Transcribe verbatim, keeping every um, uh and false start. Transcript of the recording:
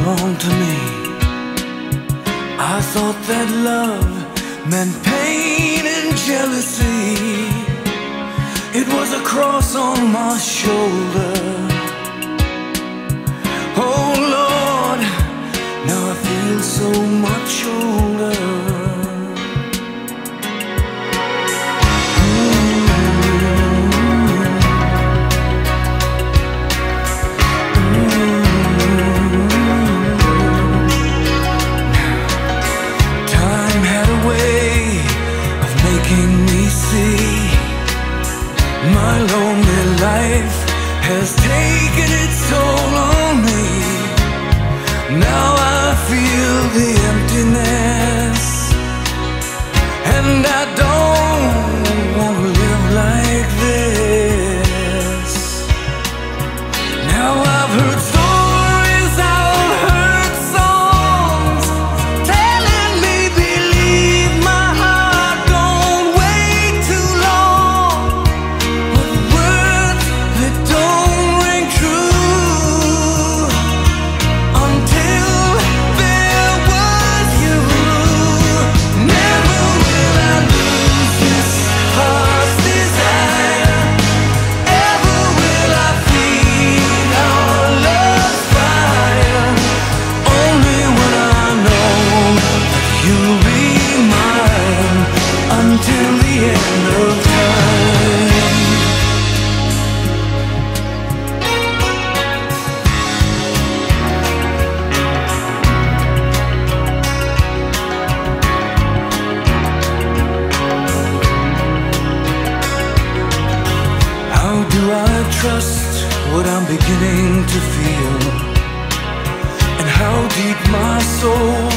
belonged to me. I thought that love meant pain and jealousy. It was a cross on my shoulder. Oh Lord, now I feel so much older. My lonely life has taken its toll on me. Now I feel the emptiness, and I don't want to live like this. Now I've heard stories, I've heard songs telling me believe my heart, don't wait too long. Until the end of time. How do I trust what I'm beginning to feel, and how deep my soul